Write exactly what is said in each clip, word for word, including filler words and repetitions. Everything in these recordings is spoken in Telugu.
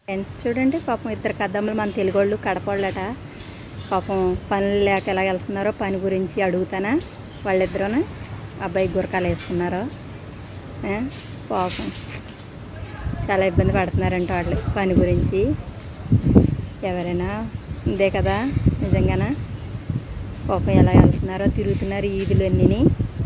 ఫ్రెండ్స్ చూడండి పాపం ఇద్దరు కద్దమ్మలు మన తెలుగోళ్ళు కడపళ్ళట పాపం పనులు లేక ఎలా వెళ్తున్నారో పని గురించి అడుగుతానా వాళ్ళిద్దరూనే అబ్బాయి గురకాలు వేసుకున్నారో పాపం చాలా ఇబ్బంది పడుతున్నారంట వాళ్ళు పని గురించి. ఎవరైనా ఇదే కదా నిజంగానా పాపం ఎలా వెళ్తున్నారో తిరుగుతున్నారు ఈదులన్నీ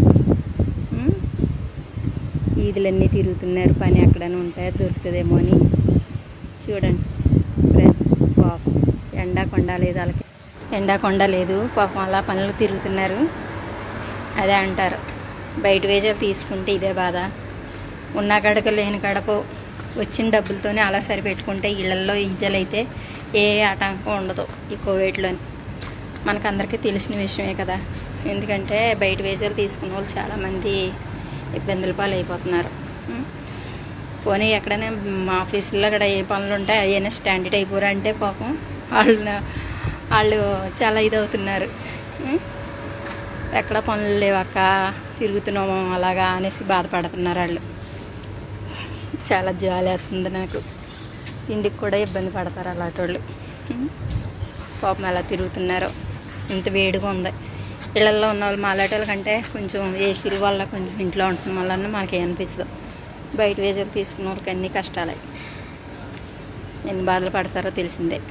ఈదులన్నీ తిరుగుతున్నారు పని ఎక్కడైనా ఉంటాయో దొరుకుతుందేమో అని. చూడండి ఫ్రెండ్స్ పాపం ఎండా కొండ లేదు వాళ్ళకి ఎండా కొండ లేదు పాపం అలా పనులు తిరుగుతున్నారు. అదే అంటారు బయట వేజాలు తీసుకుంటే ఇదే బాధ, ఉన్న గడక లేని గడప వచ్చిన డబ్బులతోనే అలా సరిపెట్టుకుంటే ఇళ్లల్లో ఈజలు అయితే ఏ ఆటంకం ఉండదు ఈ కోవిడ్లోని. మనకందరికీ తెలిసిన విషయమే కదా, ఎందుకంటే బయట వేజాలు తీసుకున్న వాళ్ళు చాలామంది ఇబ్బందుల పాలు అయిపోతున్నారు. పోనీ ఎక్కడైనా మా ఆఫీసుల్లో అక్కడ ఏ పనులు ఉంటాయి అవైనా స్టాండర్డ్ అయిపోరంటే పాపం వాళ్ళు వాళ్ళు చాలా ఇదవుతున్నారు. ఎక్కడ పనులు లేవక్క తిరుగుతున్నాము అలాగా అనేసి బాధపడుతున్నారు వాళ్ళు. చాలా జాలి అవుతుంది నాకు, తిండికి కూడా ఇబ్బంది పడతారు అలాంటి వాళ్ళు. పాపం ఎలా తిరుగుతున్నారో, ఇంత వేడిగా ఉంది. ఇళ్లల్లో ఉన్న వాళ్ళు మాలాంటి వాళ్ళ కంటే కొంచెం ఏసీల వల్ల కొంచెం ఇంట్లో ఉంటున్న వల్ల మనకి ఏమనిపించదు. బయట వేజలు తీసుకున్న వాళ్ళకి అన్నీ కష్టాలే, ఎన్ని బాధలు పడతారో తెలిసిందే.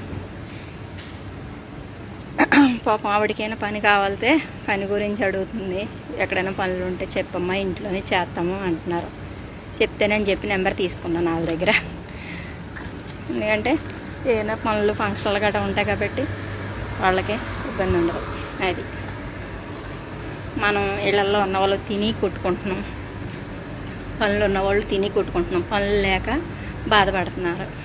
పాపం ఆవిడకైనా పని కావాలితే పని గురించి అడుగుతుంది. ఎక్కడైనా పనులు ఉంటే చెప్పమ్మా ఇంట్లోనే చేస్తాము అంటున్నారు. చెప్తేనని చెప్పి నెంబర్ తీసుకున్నాను వాళ్ళ దగ్గర, ఎందుకంటే ఏదైనా పనులు ఫంక్షన్లు గట్రా ఉంటాయి కాబట్టి వాళ్ళకి ఇబ్బంది ఉండదు. అది మనం ఇళ్ళల్లో ఉన్న వాళ్ళు తిని కొట్టుకుంటున్నాం, పనులు ఉన్నవాళ్ళు తిని కొట్టుకుంటున్నాం, పనులు లేక బాధపడుతున్నారు.